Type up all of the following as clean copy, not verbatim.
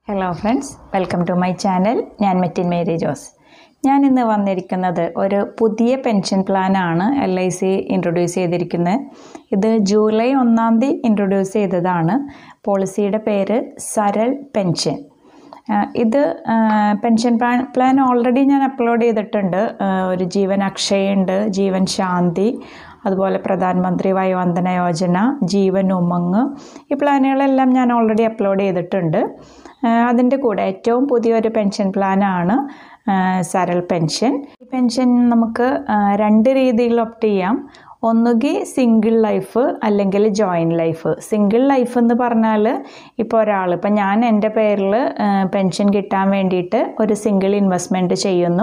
Hello friends, welcome to my channel. ഞാൻ മെറ്റിൻ മേരി ജോസ്. ഞാൻ ഇന്ന് വന്നിരിക്കുന്നത് ഒരു പുതിയ പെൻഷൻ പ്ലാൻ ആണ് LIC ഇൻട്രൊഡ്യൂസ് ചെയ്തിരിക്കുന്നത്. ഇത് ജൂലൈ 1-ാം തീയതി ഇൻട്രൊഡ്യൂസ് ചെയ്തതാണ്. പോളിസിയുടെ പേര് സരൽ പെൻഷൻ. ഇത് പെൻഷൻ പ്ലാൻ ഓൾറെഡി ഞാൻ അപ്ലോഡ് ചെയ്തിട്ടുണ്ട്. ഒരു ജീവൻ അക്ഷയ ഉണ്ട്, ജീവൻ ശാന്തി, അതുപോലെ പ്രധാനമന്ത്രി വയോവന്ദന യോജന, ജീവൻ ഉമങ്, ഈ പ്ലാനുകളെല്ലാം ഞാൻ ഓൾറെഡി അപ്ലോഡ് ചെയ്തിട്ടുണ്ട്. അതിൻ്റെ കൂടെ ഏറ്റവും പുതിയൊരു പെൻഷൻ പ്ലാനാണ് സരൽ പെൻഷൻ. ഈ പെൻഷൻ നമുക്ക് രണ്ട് രീതിയിൽ ഓപ്റ്റ് ചെയ്യാം. ഒന്നുകിൽ സിംഗിൾ ലൈഫ് അല്ലെങ്കിൽ ജോയിൻറ്റ് ലൈഫ്. സിംഗിൾ ലൈഫ് എന്ന് പറഞ്ഞാൽ ഇപ്പോൾ ഒരാൾ, ഇപ്പം ഞാൻ എൻ്റെ പേരിൽ പെൻഷൻ കിട്ടാൻ വേണ്ടിയിട്ട് ഒരു സിംഗിൾ ഇൻവെസ്റ്റ്മെൻറ്റ് ചെയ്യുന്നു.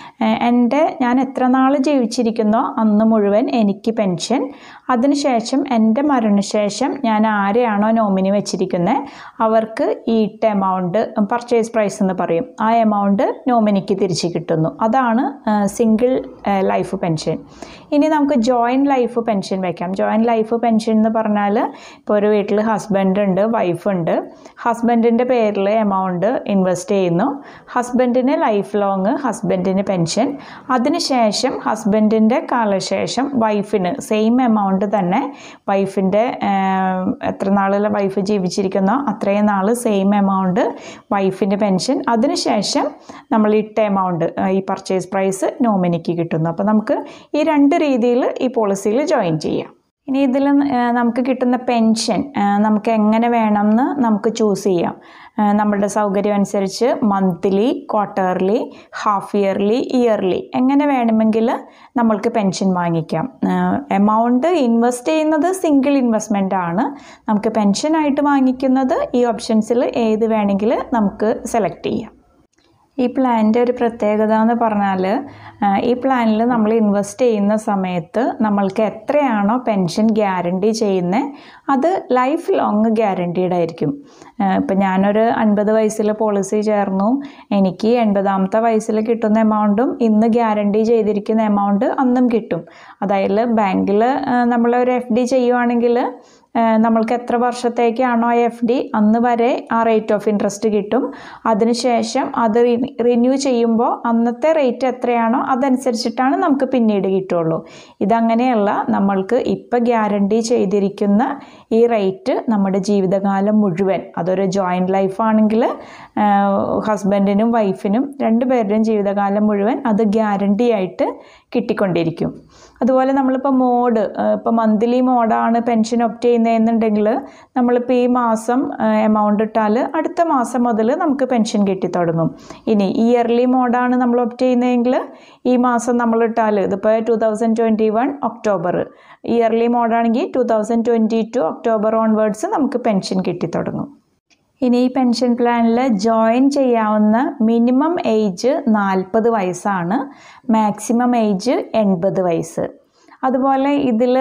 ഞാൻ എത്ര നാൾ ജീവിച്ചിരിക്കുന്നോ അന്ന് മുഴുവൻ എനിക്ക് പെൻഷൻ. അതിനുശേഷം എൻ്റെ മരണശേഷം ഞാൻ ആരെയാണോ നോമിനി വെച്ചിരിക്കുന്നത് അവർക്ക് ഈട്ട എമൗണ്ട്, പർച്ചേസ് പ്രൈസ് എന്ന് പറയും, ആ എമൗണ്ട് നോമിനിക്ക് തിരിച്ച് കിട്ടുന്നു. അതാണ് സിംഗിൾ ലൈഫ് പെൻഷൻ. ഇനി നമുക്ക് ജോയിൻറ്റ് ലൈഫ് പെൻഷൻ വയ്ക്കാം. ജോയിൻറ്റ് ലൈഫ് പെൻഷൻ എന്ന് പറഞ്ഞാൽ ഇപ്പോൾ ഒരു വീട്ടിൽ ഹസ്ബൻഡ് ഉണ്ട്, വൈഫ് ഉണ്ട്. ഹസ്ബൻഡിൻ്റെ പേരിൽ എമൗണ്ട് ഇൻവെസ്റ്റ് ചെയ്യുന്നു. ഹസ്ബൻഡിന് ലൈഫ് ലോങ് ഹസ്ബൻഡിന് പെൻഷൻ. അതിനുശേഷം ഹസ്ബൻഡിൻ്റെ കാലശേഷം വൈഫിന് സെയിം എമൗണ്ട് തന്നെ, വൈഫിൻ്റെ എത്ര നാളിൽ വൈഫ് ജീവിച്ചിരിക്കുന്നോ അത്രയും നാൾ സെയിം എമൗണ്ട് വൈഫിൻ്റെ പെൻഷൻ. അതിനുശേഷം നമ്മൾ ഇട്ട എമൗണ്ട്, ഈ പർച്ചേസ് പ്രൈസ് നോമിനിക്ക് കിട്ടുന്നു. അപ്പോൾ നമുക്ക് ഈ രണ്ട് രീതിയിൽ ഈ പോളിസിയിൽ ജോയിൻ ചെയ്യാം. ഇനി ഇതിൽ നമുക്ക് കിട്ടുന്ന പെൻഷൻ നമുക്ക് എങ്ങനെ വേണമെന്ന് നമുക്ക് ചൂസ് ചെയ്യാം. നമ്മുടെ സൗകര്യം അനുസരിച്ച് monthly, quarterly, half yearly, yearly എങ്ങനെ വേണമെങ്കിൽ നമ്മൾക്ക് പെൻഷൻ വാങ്ങിക്കാം. എമൗണ്ട് ഇൻവെസ്റ്റ് ചെയ്യുന്നത് സിംഗിൾ ഇൻവെസ്റ്റ്മെൻ്റ് ആണ്. നമുക്ക് പെൻഷനായിട്ട് വാങ്ങിക്കുന്നത് ഈ ഓപ്ഷൻസിൽ ഏത് വേണമെങ്കിൽ നമുക്ക് സെലക്ട് ചെയ്യാം. ഈ പ്ലാനിൻ്റെ ഒരു പ്രത്യേകത എന്ന് പറഞ്ഞാൽ, ഈ പ്ലാനിൽ നമ്മൾ ഇൻവെസ്റ്റ് ചെയ്യുന്ന സമയത്ത് നമ്മൾക്ക് എത്രയാണോ പെൻഷൻ ഗ്യാരണ്ടി ചെയ്യുന്നത് അത് ലൈഫ് ലോങ് ഗ്യാരണ്ടീഡ് ആയിരിക്കും. ഇപ്പം ഞാനൊരു 50 വയസ്സിൽ പോളിസി ചേർന്നു, എനിക്ക് 80-ാമത്തെ വയസ്സിൽ കിട്ടുന്ന എമൗണ്ടും ഇന്ന് ഗ്യാരണ്ടി ചെയ്തിരിക്കുന്ന എമൗണ്ട് അന്നും കിട്ടും. അതായത് ബാങ്കിൽ നമ്മളൊരു FD ചെയ്യുവാണെങ്കിൽ നമ്മൾക്ക് എത്ര വർഷത്തേക്കാണോ FD അന്ന് വരെ ആ റേറ്റ് ഓഫ് ഇൻട്രസ്റ്റ് കിട്ടും. അതിനുശേഷം അത് റിന്യൂ ചെയ്യുമ്പോൾ അന്നത്തെ റേറ്റ് എത്രയാണോ അതനുസരിച്ചിട്ടാണ് നമുക്ക് പിന്നീട് കിട്ടുള്ളൂ. ഇതങ്ങനെയല്ല, നമ്മൾക്ക് ഇപ്പം ഗ്യാരണ്ടി ചെയ്തിരിക്കുന്ന ഈ റേറ്റ് നമ്മുടെ ജീവിതകാലം മുഴുവൻ, അതൊരു ജോയിൻറ്റ് ലൈഫ് ആണെങ്കിൽ ഹസ്ബൻഡിനും വൈഫിനും രണ്ടുപേരുടെയും ജീവിതകാലം മുഴുവൻ അത് ഗ്യാരണ്ടി ആയിട്ട് കിട്ടിക്കൊണ്ടിരിക്കും. അതുപോലെ നമ്മളിപ്പോൾ ഇപ്പോൾ മന്ത്ലി മോഡാണ് പെൻഷൻ ഒപ്റ്റ് ചെയ്യുന്നതെന്നുണ്ടെങ്കിൽ നമ്മളിപ്പോൾ ഈ മാസം എമൗണ്ട് ഇട്ടാൽ അടുത്ത മാസം മുതൽ നമുക്ക് പെൻഷൻ കിട്ടിത്തുടങ്ങും. ഇനി ഇയർലി മോഡാണ് നമ്മൾ ഒപ്റ്റ് ചെയ്യുന്നതെങ്കിൽ ഈ മാസം നമ്മൾ ഇട്ടാൽ, ഇതിപ്പോൾ 2021 ഒക്ടോബർ, ഇയർലി മോഡാണെങ്കിൽ 2022 ഒക്ടോബർ ഓൺവേർഡ്സ് നമുക്ക് പെൻഷൻ കിട്ടിത്തുടങ്ങും. ഇനി ഈ പെൻഷൻ പ്ലാനിൽ ജോയിൻ ചെയ്യാവുന്ന മിനിമം ഏജ് 40 വയസ്സാണ്, മാക്സിമം ഏജ് 80 വയസ്സ്. അതുപോലെ ഇതിൽ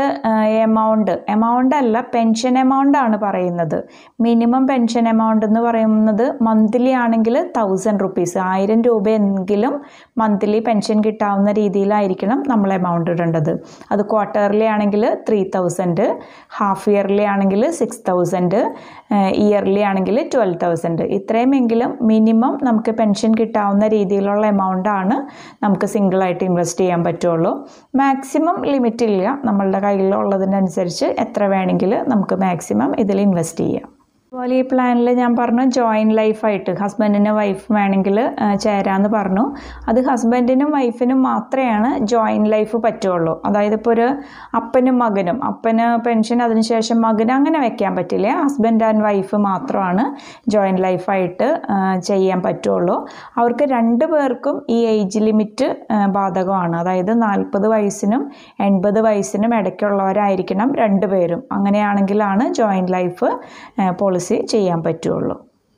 എമൗണ്ട് അല്ല, പെൻഷൻ എമൗണ്ട് ആണ് പറയുന്നത്. മിനിമം പെൻഷൻ എമൗണ്ട് എന്ന് പറയുന്നത് മന്ത്ലി ആണെങ്കിൽ 1000 റുപ്പീസ്, 1000 രൂപയെങ്കിലും മന്ത്ലി പെൻഷൻ കിട്ടാവുന്ന രീതിയിലായിരിക്കണം നമ്മൾ എമൗണ്ട് ഇടേണ്ടത്. അത് ക്വാർട്ടർലി ആണെങ്കിൽ 3000, ഹാഫ് ഇയർലി ആണെങ്കിൽ 6000, ഇയർലി ആണെങ്കിൽ 12000. ഇത്രയുമെങ്കിലും മിനിമം നമുക്ക് പെൻഷൻ കിട്ടാവുന്ന രീതിയിലുള്ള എമൗണ്ടാണ് നമുക്ക് സിംഗിളായിട്ട് ഇൻവെസ്റ്റ് ചെയ്യാൻ പറ്റുള്ളൂ. മാക്സിമം ലിമിറ്റ് ഇല്ല, നമ്മളുടെ കയ്യിലുള്ളതിനനുസരിച്ച് എത്ര വേണമെങ്കിൽ നമുക്ക് മാക്സിമം ഇതിൽ ഇൻവെസ്റ്റ് ചെയ്യാം. അതുപോലെ ഈ പ്ലാനിൽ ഞാൻ പറഞ്ഞു ജോയിൻറ്റ് ലൈഫായിട്ട് ഹസ്ബൻഡിനും വൈഫ് വേണമെങ്കിൽ ചേരാമെന്ന് പറഞ്ഞു. അത് ഹസ്ബൻഡിനും വൈഫിനും മാത്രമാണ് ജോയിൻറ്റ് ലൈഫ് പറ്റുള്ളൂ. അതായത് ഇപ്പോൾ ഒരു അപ്പനും മകനും, അപ്പന് പെൻഷൻ അതിനുശേഷം മകന് അങ്ങനെ വെക്കാൻ പറ്റില്ല. ഹസ്ബൻഡ് ആൻഡ് വൈഫ് മാത്രമാണ് ജോയിൻറ്റ് ലൈഫായിട്ട് ചെയ്യാൻ പറ്റുള്ളൂ. അവർക്ക് 2 പേർക്കും ഈ ഏജ് ലിമിറ്റ് ബാധകമാണ്. അതായത് 40 വയസ്സിനും 80 വയസ്സിനും ഇടയ്ക്കുള്ളവരായിരിക്കണം 2 പേരും. അങ്ങനെയാണെങ്കിലാണ് ജോയിൻറ്റ് ലൈഫ് പോളിസി ചെയ്യാൻ പറ്റുള്ളൂ.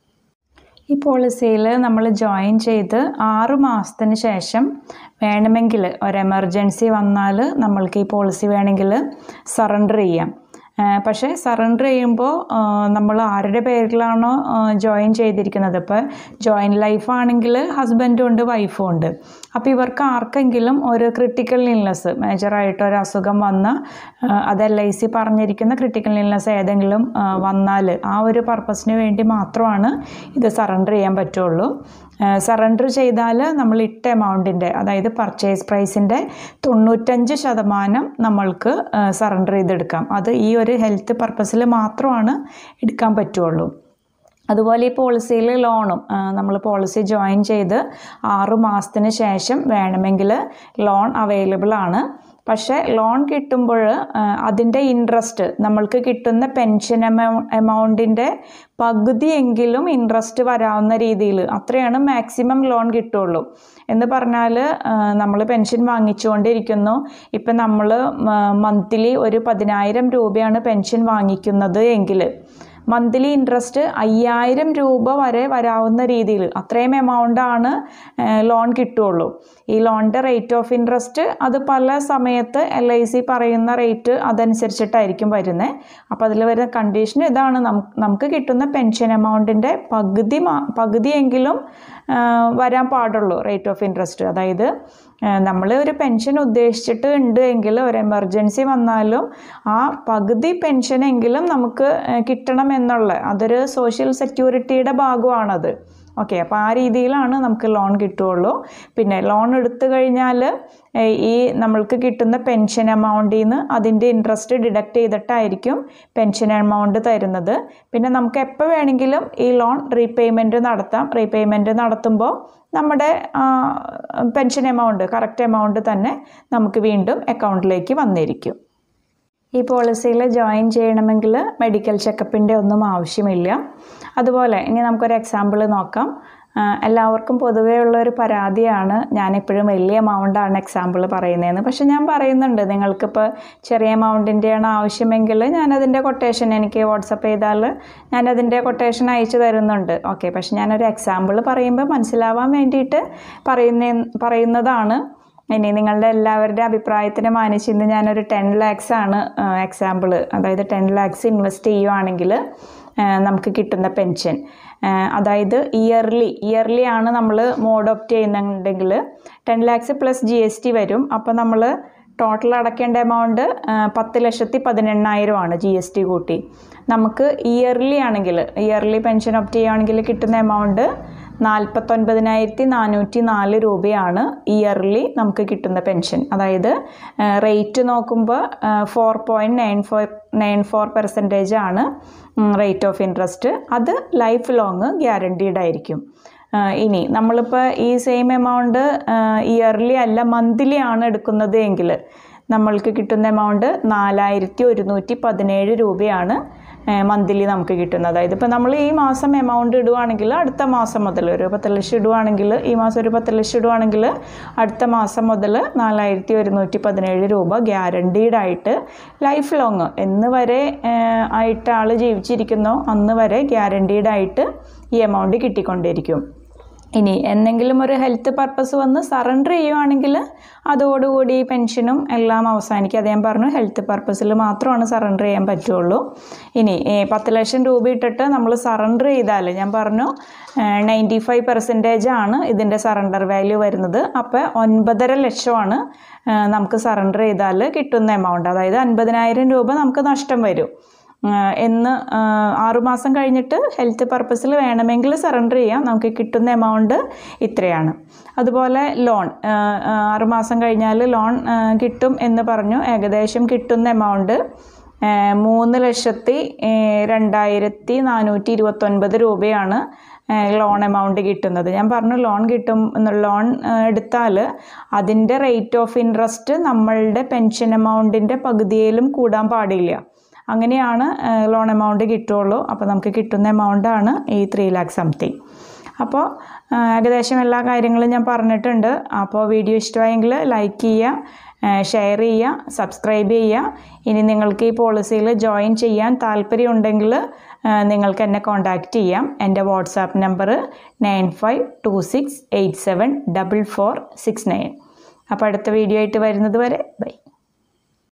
ഈ പോളിസിയിൽ നമ്മൾ ജോയിൻ ചെയ്ത് 6 മാസത്തിന് ശേഷം വേണമെങ്കിൽ ഒരു എമർജൻസി വന്നാൽ നമ്മൾക്ക് ഈ പോളിസി വേണമെങ്കിൽ സറണ്ടർ ചെയ്യാം. പക്ഷേ സറണ്ടർ ചെയ്യുമ്പോൾ നമ്മൾ ആരുടെ പേരിലാണോ ജോയിൻ ചെയ്തിരിക്കുന്നത്, ഇപ്പോൾ ജോയിൻറ്റ് ലൈഫ് ആണെങ്കിൽ ഹസ്ബൻഡും ഉണ്ട് വൈഫും ഉണ്ട്. അപ്പോൾ ഇവർക്ക് ആർക്കെങ്കിലും ഒരു ക്രിട്ടിക്കൽ ഇൽനെസ്, മേജറായിട്ടൊരു അസുഖം വന്ന അത് LIC പറഞ്ഞിരിക്കുന്ന ക്രിട്ടിക്കൽ ഇൽനെസ് ഏതെങ്കിലും വന്നാൽ ആ ഒരു പർപ്പസിന് വേണ്ടി മാത്രമാണ് ഇത് സറണ്ടർ ചെയ്യാൻ പറ്റുള്ളൂ. സറണ്ടർ ചെയ്താൽ നമ്മൾ ഇട്ട എമൗണ്ടിൻ്റെ, അതായത് പർച്ചേസ് പ്രൈസിൻ്റെ 95% നമ്മൾക്ക് സറണ്ടർ ചെയ്തെടുക്കാം. അത് ഈ ഒരു ഹെൽത്ത് പർപ്പസിൽ മാത്രമാണ് എടുക്കാൻ പറ്റുള്ളൂ. അതുപോലെ ഈ പോളിസിയിൽ ലോണും നമ്മൾ പോളിസി ജോയിൻ ചെയ്ത് 6 മാസത്തിന് ശേഷം വേണമെങ്കിൽ ലോൺ അവൈലബിൾ ആണ്. പക്ഷേ ലോൺ കിട്ടുമ്പോൾ അതിൻ്റെ ഇൻട്രസ്റ്റ് നമ്മൾക്ക് കിട്ടുന്ന പെൻഷൻ എമൗണ്ടിൻ്റെ പകുതിയെങ്കിലും ഇൻട്രസ്റ്റ് വരാവുന്ന രീതിയിൽ, അത്രയാണ് മാക്സിമം ലോൺ കിട്ടുള്ളൂ. എന്ന് പറഞ്ഞാൽ നമ്മൾ പെൻഷൻ വാങ്ങിച്ചുകൊണ്ടിരിക്കുന്നു. ഇപ്പം നമ്മൾ മന്ത്ലി ഒരു 10,000 രൂപയാണ് പെൻഷൻ വാങ്ങിക്കുന്നത് എങ്കിൽ മന്ത്ലി ഇൻട്രസ്റ്റ് 5,000 രൂപ വരെ വരാവുന്ന രീതിയിൽ അത്രയും എമൗണ്ടാണ് ലോൺ കിട്ടുള്ളൂ. ഈ ലോണിൻ്റെ റേറ്റ് ഓഫ് ഇൻട്രസ്റ്റ് അത് പല സമയത്ത് LIC പറയുന്ന റേറ്റ് അതനുസരിച്ചിട്ടായിരിക്കും വരുന്നത്. അപ്പോൾ അതിൽ വരുന്ന കണ്ടീഷൻ ഇതാണ്, നമുക്ക് കിട്ടുന്ന പെൻഷൻ എമൗണ്ടിൻ്റെ പകുതിയെങ്കിലും വരാൻ പാടുള്ളൂ റേറ്റ് ഓഫ് ഇൻട്രസ്റ്റ്. അതായത് നമ്മൾ ഒരു പെൻഷൻ ഉദ്ദേശിച്ചിട്ട് ഉണ്ട് എങ്കിൽ ഒരു എമർജൻസി വന്നാലും ആ പകുതി പെൻഷനെങ്കിലും നമുക്ക് കിട്ടണം എന്നുള്ള അതൊരു സോഷ്യൽ സെക്യൂരിറ്റിയുടെ ഭാഗമാണത്. ഓക്കെ, അപ്പോൾ ആ രീതിയിലാണ് നമുക്ക് ലോൺ കിട്ടുകയുള്ളൂ. പിന്നെ ലോൺ എടുത്തു കഴിഞ്ഞാൽ ഈ നമ്മൾക്ക് കിട്ടുന്ന പെൻഷൻ എമൗണ്ടിൽ നിന്ന് അതിൻ്റെ ഇൻട്രസ്റ്റ് ഡിഡക്റ്റ് ചെയ്തിട്ടായിരിക്കും പെൻഷൻ എമൗണ്ട് തരുന്നത്. പിന്നെ നമുക്ക് എപ്പോൾ വേണമെങ്കിലും ഈ ലോൺ റീപേയ്മെൻറ്റ് നടത്താം. റീപേയ്മെൻറ്റ് നടത്തുമ്പോൾ നമ്മുടെ പെൻഷൻ എമൗണ്ട് കറക്റ്റ് എമൗണ്ട് തന്നെ നമുക്ക് വീണ്ടും അക്കൗണ്ടിലേക്ക് വന്നിരിക്കും. ഈ പോളിസിയിൽ ജോയിൻ ചെയ്യണമെങ്കിൽ മെഡിക്കൽ ചെക്കപ്പിൻ്റെ ഒന്നും ആവശ്യമില്ല. അതുപോലെ ഇനി നമുക്കൊരു എക്സാമ്പിൾ നോക്കാം. എല്ലാവർക്കും പൊതുവേ ഉള്ളൊരു പരാതിയാണ് ഞാനിപ്പോഴും വലിയ എമൗണ്ടാണ് എക്സാമ്പിൾ പറയുന്നതെന്ന്. പക്ഷെ ഞാൻ പറയുന്നുണ്ട്, നിങ്ങൾക്കിപ്പോൾ ചെറിയ എമൗണ്ടിൻ്റെയാണ് ആവശ്യമെങ്കിൽ ഞാനതിൻ്റെ കൊട്ടേഷൻ എനിക്ക് വാട്സപ്പ് ചെയ്താൽ ഞാനതിൻ്റെ കൊട്ടേഷൻ അയച്ചു തരുന്നുണ്ട്. ഓക്കെ, പക്ഷെ ഞാനൊരു എക്സാമ്പിൾ പറയുമ്പോൾ മനസ്സിലാവാൻ വേണ്ടിയിട്ട് പറയുന്നതാണ്. ഇനി നിങ്ങളുടെ എല്ലാവരുടെ അഭിപ്രായത്തിന് മാനിച്ച് ഇന്ന് ഞാനൊരു 10 lakhs ആണ് എക്സാമ്പിൾ, അതായത് 10 lakhs ഇൻവെസ്റ്റ് ചെയ്യുവാണെങ്കിൽ നമുക്ക് കിട്ടുന്ന പെൻഷൻ, അതായത് ഇയർലി ആണ് നമ്മൾ മോഡ് ഓപ്റ്റ് ചെയ്യുന്നുണ്ടെങ്കിൽ 10 lakhs പ്ലസ് GST വരും. അപ്പോൾ നമ്മൾ ടോട്ടൽ അടയ്ക്കേണ്ട എമൗണ്ട് 10,18,000 ആണ് GST കൂട്ടി. നമുക്ക് ഇയർലി പെൻഷൻ ഓപ്റ്റ് ചെയ്യുകയാണെങ്കിൽ കിട്ടുന്ന എമൗണ്ട് 49,404 രൂപയാണ് ഇയർലി നമുക്ക് കിട്ടുന്ന പെൻഷൻ. അതായത് റേറ്റ് നോക്കുമ്പോൾ 4.94% ആണ് റേറ്റ് ഓഫ് ഇൻട്രസ്റ്റ്. അത് ലൈഫ് ലോങ് ഗ്യാരണ്ടീഡ് ആയിരിക്കും. ഇനി നമ്മളിപ്പോൾ ഈ സെയിം എമൗണ്ട് ഇയർലി അല്ല മന്ത്ലി ആണ് എടുക്കുന്നത് എങ്കിൽ നമ്മൾക്ക് കിട്ടുന്ന എമൗണ്ട് 4,117 രൂപയാണ് മന്ത്ലി നമുക്ക് കിട്ടുന്നത്. അതായത് ഇപ്പോൾ നമ്മൾ ഈ മാസം എമൗണ്ട് ഇടുവാണെങ്കിൽ അടുത്ത മാസം മുതൽ ഒരു 10 ലക്ഷം ഇടുവാണെങ്കിൽ, ഈ മാസം ഒരു 10 ലക്ഷം ഇടുവാണെങ്കിൽ അടുത്ത മാസം മുതൽ 4,117 രൂപ ഗ്യാരണ്ടീഡ് ആയിട്ട് ലൈഫ് ലോങ് എന്ന് വരെ ആയിട്ട് ആൾ ജീവിച്ചിരിക്കുന്നോ അന്ന് വരെ ഗ്യാരണ്ടീഡ് ആയിട്ട് ഈ എമൗണ്ട് കിട്ടിക്കൊണ്ടിരിക്കും. ഇനി എന്തെങ്കിലും ഒരു ഹെൽത്ത് പർപ്പസ് വന്ന് സറണ്ടർ ചെയ്യുവാണെങ്കിൽ അതോടുകൂടി പെൻഷനും എല്ലാം അവസാനിക്കും. അത് ഞാൻ പറഞ്ഞു, ഹെൽത്ത് പർപ്പസിൽ മാത്രമാണ് സറണ്ടർ ചെയ്യാൻ പറ്റുള്ളൂ. ഇനി 10 ലക്ഷം രൂപ ഇട്ടിട്ട് നമ്മൾ സറണ്ടർ ചെയ്താൽ ഞാൻ പറഞ്ഞു 95% ആണ് ഇതിൻ്റെ സറണ്ടർ വാല്യൂ വരുന്നത്. അപ്പോൾ 9.5 ലക്ഷമാണ് നമുക്ക് സറണ്ടർ ചെയ്താൽ കിട്ടുന്ന എമൗണ്ട്. അതായത് 50,000 രൂപ നമുക്ക് നഷ്ടം വരും. 6 മാസം കഴിഞ്ഞിട്ട് ഹെൽത്ത് പർപ്പസിൽ വേണമെങ്കിൽ സറണ്ടർ ചെയ്യാം. നമുക്ക് കിട്ടുന്ന എമൗണ്ട് ഇത്രയാണ്. അതുപോലെ ലോൺ 6 മാസം കഴിഞ്ഞാൽ ലോൺ കിട്ടും എന്ന് പറഞ്ഞു. ഏകദേശം കിട്ടുന്ന എമൗണ്ട് 3,02,429 രൂപയാണ് ലോൺ എമൗണ്ട് കിട്ടുന്നത്. ഞാൻ പറഞ്ഞു ലോൺ കിട്ടും, ലോൺ എടുത്താൽ അതിൻ്റെ റേറ്റ് ഓഫ് ഇൻട്രസ്റ്റ് നമ്മളുടെ പെൻഷൻ എമൗണ്ടിൻ്റെ പകുതിയിലും കൂടാൻ പാടില്ല. അങ്ങനെയാണ് ലോൺ എമൗണ്ട് കിട്ടുള്ളൂ. അപ്പോൾ നമുക്ക് കിട്ടുന്ന എമൗണ്ടാണ് ഈ 3 lakh സംതിങ്. അപ്പോൾ ഏകദേശം എല്ലാ കാര്യങ്ങളും ഞാൻ പറഞ്ഞിട്ടുണ്ട്. അപ്പോൾ വീഡിയോ ഇഷ്ടമായെങ്കിൽ ലൈക്ക് ചെയ്യുക, ഷെയർ ചെയ്യുക, സബ്സ്ക്രൈബ് ചെയ്യുക. ഇനി നിങ്ങൾക്ക് ഈ പോളിസിയിൽ ജോയിൻ ചെയ്യാൻ താല്പര്യമുണ്ടെങ്കിൽ നിങ്ങൾക്ക് എന്നെ കോൺടാക്റ്റ് ചെയ്യാം. എൻ്റെ വാട്സാപ്പ് നമ്പർ 9526874469. അപ്പോൾ അടുത്ത വീഡിയോ ആയിട്ട് വരുന്നത് വരെ ബൈ.